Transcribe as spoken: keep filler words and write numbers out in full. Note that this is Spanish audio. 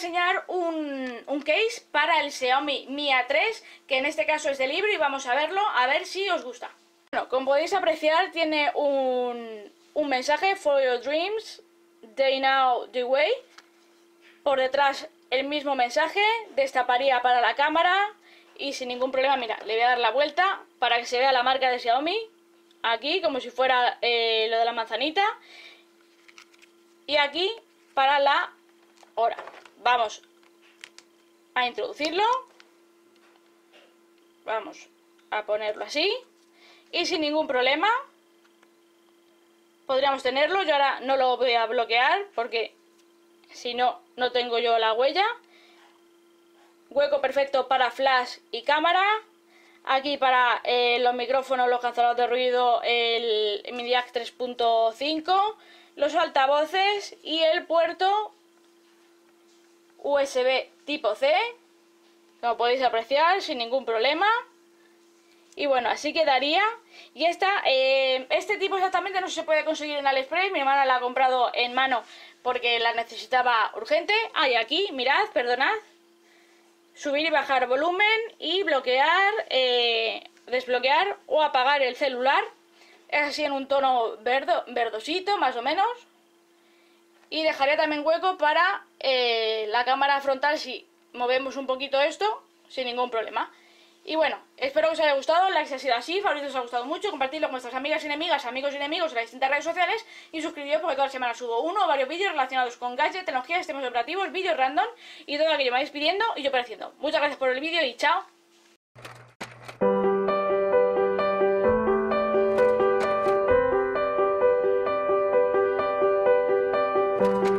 enseñar un, un case para el Xiaomi Mi A tres, que en este caso es de libro, y vamos a verlo, a ver si os gusta. Bueno, como podéis apreciar, tiene un, un mensaje: For your dreams, they know the way. Por detrás el mismo mensaje, destaparía para la cámara y sin ningún problema, mira, le voy a dar la vuelta para que se vea la marca de Xiaomi, aquí como si fuera eh, lo de la manzanita, y aquí para la hora. Vamos a introducirlo, vamos a ponerlo así y sin ningún problema podríamos tenerlo. Yo ahora no lo voy a bloquear porque si no, no tengo yo la huella. Hueco perfecto para flash y cámara. Aquí para eh, los micrófonos, los canceladores de ruido, el mini jack tres punto cinco, los altavoces y el puerto U S B tipo C, como podéis apreciar, sin ningún problema. Y bueno, así quedaría. Y esta, eh, este tipo exactamente no se puede conseguir en AliExpress. Mi hermana la ha comprado en mano porque la necesitaba urgente. Ah, y aquí, mirad, perdonad. Subir y bajar volumen y bloquear, eh, desbloquear o apagar el celular. Es así en un tono verdo, verdosito, más o menos. Y dejaría también hueco para eh, la cámara frontal si movemos un poquito esto, sin ningún problema. Y bueno, espero que os haya gustado, like si ha sido así, favorito si os ha gustado mucho, compartidlo con vuestras amigas y enemigas, amigos y enemigos en las distintas redes sociales y suscribiros porque cada semana subo uno o varios vídeos relacionados con gadgets, tecnología, sistemas operativos, vídeos random y todo aquello que me vais pidiendo y yo apareciendo. Muchas gracias por el vídeo y chao. Thank you.